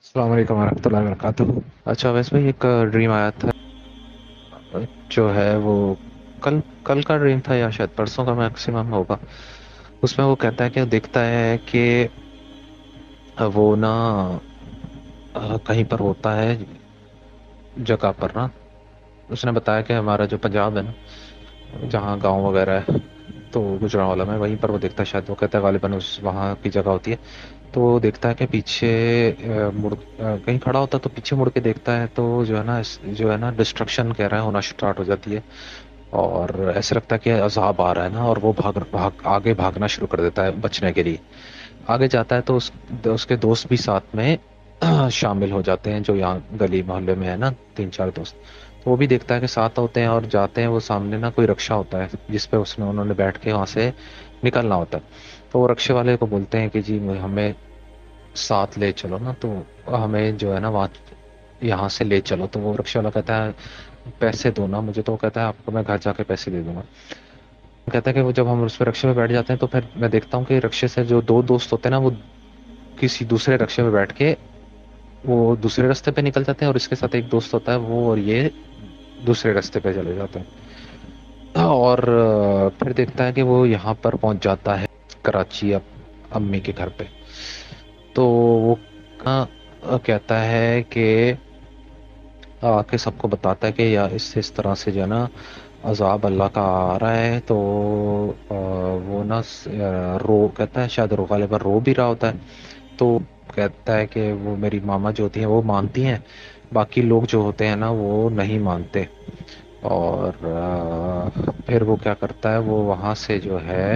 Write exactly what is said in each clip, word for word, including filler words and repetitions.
السلام علیکم ورحمۃ اللہ وبرکاتہ۔ اچھا ویسے بھائی ایک ڈریم آیا تھا جو ہے وہ کل کل کا ڈریم تھا یا شاید پرسوں کا میکسیمم ہوگا۔ اس میں وہ کہتا ہے کہ دیکھتا ہے کہ وہ نا آ، کہیں پر ہوتا ہے جگہ پر نا۔ اس نے بتایا کہ ہمارا جو پنجاب ہے نا جہاں گاؤں وغیرہ ہے تو گجرانوالا میں وہیں پر وہ دیکھتا ہے، شاید وہ کہتا ہے غالباً اس وہاں کی جگہ ہوتی ہے۔ تو وہ دیکھتا ہے کہ پیچھے آ، مڑ آ، کہیں کھڑا ہوتا ہے تو پیچھے مڑ کے دیکھتا ہے تو جو ہے نا اس- جو ہے نا ڈسٹرکشن کہہ رہا ہے ہونا اسٹارٹ ہو جاتی ہے، اور ایسا لگتا ہے کہ عذاب آ رہا ہے نا، اور وہ بھاگ بھاگ آگے بھاگنا شروع کر دیتا ہے بچنے کے لیے۔ آگے جاتا ہے تو اس اس کے دوست بھی ساتھ میں شامل ہو جاتے ہیں، جو یہاں گلی محلے میں ہے نا، تین چار دوست۔ تو وہ بھی دیکھتا ہے کہ ساتھ ہوتے ہیں اور جاتے ہیں، وہ سامنے نا کوئی رکشا ہوتا ہے جس پہ اس میں انہوں نے بیٹھ کے وہاں سے نکلنا ہوتا ہے۔ تو وہ رکشے والے کو بولتے ہیں کہ جی ہمیں ساتھ لے چلو نا، تو ہمیں جو ہے نا وہاں یہاں سے لے چلو۔ تو وہ رکشے والا کہتا ہے پیسے دو نا مجھے، تو وہ کہتا ہے آپ کو میں گھر جا کے پیسے دے دوں گا۔ کہتا ہے کہ وہ جب ہم اس پہ رکشے میں بیٹھ جاتے ہیں تو پھر میں دیکھتا ہوں کہ رکشے سے جو دو دوست ہوتے ہیں نا وہ کسی دوسرے رکشے میں بیٹھ کے وہ دوسرے راستے پہ نکل جاتے ہیں، اور اس کے ساتھ ایک دوست ہوتا ہے وہ اور یہ دوسرے راستے پہ چلے جاتے ہیں۔ اور آ، پھر دیکھتا ہے کہ وہ یہاں پر پہنچ جاتا ہے کراچی، اب امی کے گھر پہ۔ تو وہ آ، کہتا ہے کہ آ کے سب کو بتاتا ہے کہ یا اس اس طرح سے جو ہے نا عذاب اللہ کا آ رہا ہے۔ تو آ، وہ نا س- آ، رو کہتا ہے، شاید رو غالباً رو بھی رہا ہوتا ہے۔ تو کہتا ہے کہ وہ میری ماما جو ہوتی ہیں وہ مانتی ہیں، باقی لوگ جو ہوتے ہیں نا وہ نہیں مانتے۔ اور آ، پھر وہ کیا کرتا ہے، وہ وہاں سے جو ہے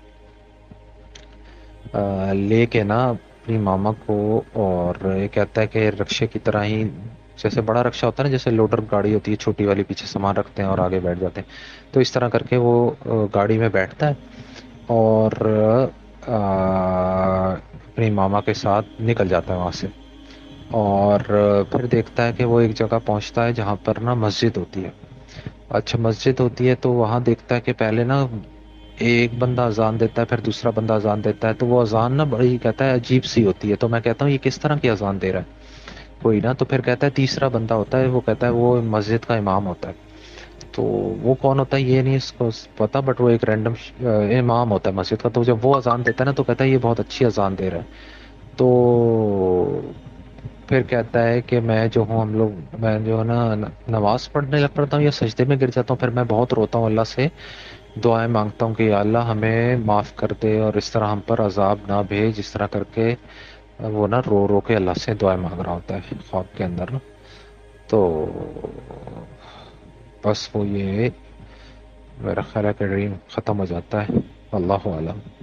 آ، لے کے نا اپنی ماما کو، اور یہ کہتا ہے کہ رکشے کی طرح ہی جیسے بڑا رکشا ہوتا ہے نا، جیسے لوڈر گاڑی ہوتی ہے چھوٹی والی، پیچھے سامان رکھتے ہیں اور آگے بیٹھ جاتے ہیں، تو اس طرح کر کے وہ آ، گاڑی میں بیٹھتا ہے اور آ، اپنی ماما کے ساتھ نکل جاتا ہے وہاں سے۔ اور آ، پھر دیکھتا ہے کہ وہ ایک جگہ پہنچتا ہے جہاں پر نا مسجد ہوتی ہے۔ اچھا مسجد ہوتی ہے تو وہاں دیکھتا ہے کہ پہلے نا ایک بندہ اذان دیتا ہے، پھر دوسرا بندہ اذان دیتا ہے، تو وہ اذان نا بڑی کہتا ہے عجیب سی ہوتی ہے۔ تو میں کہتا ہوں یہ کس طرح کی اذان دے رہا ہے کوئی نا، تو پھر کہتا ہے تیسرا بندہ ہوتا ہے، وہ کہتا ہے وہ مسجد کا امام ہوتا ہے۔ تو وہ کون ہوتا ہے یہ نہیں اس کو پتا، بٹ وہ ایک رینڈم امام ہوتا ہے مسجد کا۔ تو جب وہ اذان دیتا ہے نا تو کہتا ہے یہ بہت اچھی اذان دے رہا ہے۔ تو پھر کہتا ہے کہ میں جو ہوں، ہم لوگ میں جو ہے نا نماز پڑھنے لگ پڑتا ہوں یا سجدے میں گر جاتا ہوں، پھر میں بہت روتا ہوں، اللہ سے دعائیں مانگتا ہوں کہ یا اللہ ہمیں معاف کر دے اور اس طرح ہم پر عذاب نہ بھیج، اس طرح کر کے وہ نا رو رو کے اللہ سے دعائیں مانگ رہا ہوتا ہے خواب کے اندر نا۔ تو بس وہ یہ میرا خیال ہے کہ ڈریم ختم ہو جاتا ہے، اللہ عالم۔